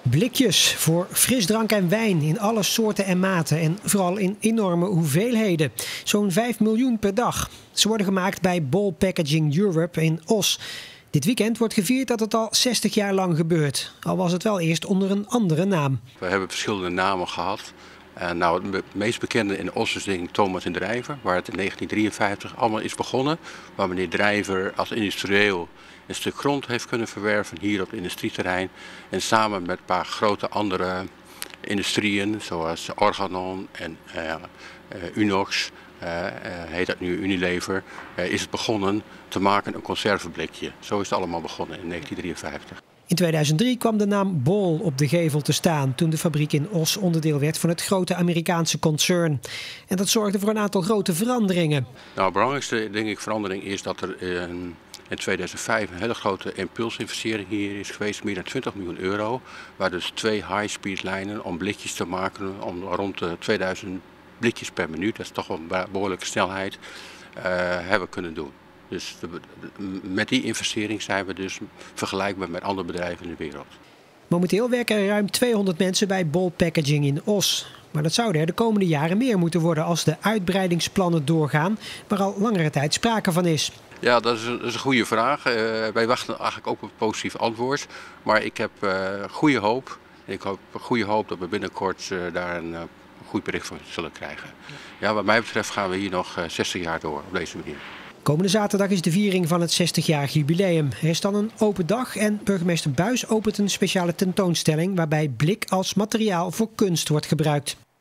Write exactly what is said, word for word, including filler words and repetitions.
Blikjes voor frisdrank en wijn in alle soorten en maten en vooral in enorme hoeveelheden. Zo'n vijf miljoen per dag. Ze worden gemaakt bij Ball Packaging Europe in Oss. Dit weekend wordt gevierd dat het al zestig jaar lang gebeurt. Al was het wel eerst onder een andere naam. We hebben verschillende namen gehad. En nou, het meest bekende in Oss is denk ik Thomas en Drijver, waar het in negentien drieënvijftig allemaal is begonnen. Waar meneer Drijver als industrieel een stuk grond heeft kunnen verwerven hier op het industrieterrein. En samen met een paar grote andere industrieën zoals Organon en uh, uh, Unox, uh, uh, heet dat nu Unilever, uh, is het begonnen te maken een conserveblikje. Zo is het allemaal begonnen in negentien drieënvijftig. In tweeduizend drie kwam de naam Ball op de gevel te staan toen de fabriek in Oss onderdeel werd van het grote Amerikaanse concern. En dat zorgde voor een aantal grote veranderingen. Nou, de belangrijkste denk ik, verandering is dat er in, in tweeduizend vijf een hele grote impulsinvestering hier is geweest, meer dan twintig miljoen euro. Waar dus twee high-speed lijnen om blikjes te maken, om rond de tweeduizend blikjes per minuut, dat is toch wel een behoorlijke snelheid, uh, hebben kunnen doen. Dus de, de, met die investering zijn we dus vergelijkbaar met andere bedrijven in de wereld. Momenteel werken er ruim tweehonderd mensen bij Ball Packaging in Oss. Maar dat zouden er de komende jaren meer moeten worden als de uitbreidingsplannen doorgaan, waar al langere tijd sprake van is. Ja, dat is een, dat is een goede vraag. Uh, wij wachten eigenlijk ook op een positief antwoord. Maar ik heb uh, goede hoop. Ik heb goede hoop dat we binnenkort uh, daar een uh, goed bericht van zullen krijgen. Ja, wat mij betreft gaan we hier nog uh, zestig jaar door op deze manier. Komende zaterdag is de viering van het zestigjarig jubileum. Er is dan een open dag en burgemeester Buys opent een speciale tentoonstelling waarbij blik als materiaal voor kunst wordt gebruikt.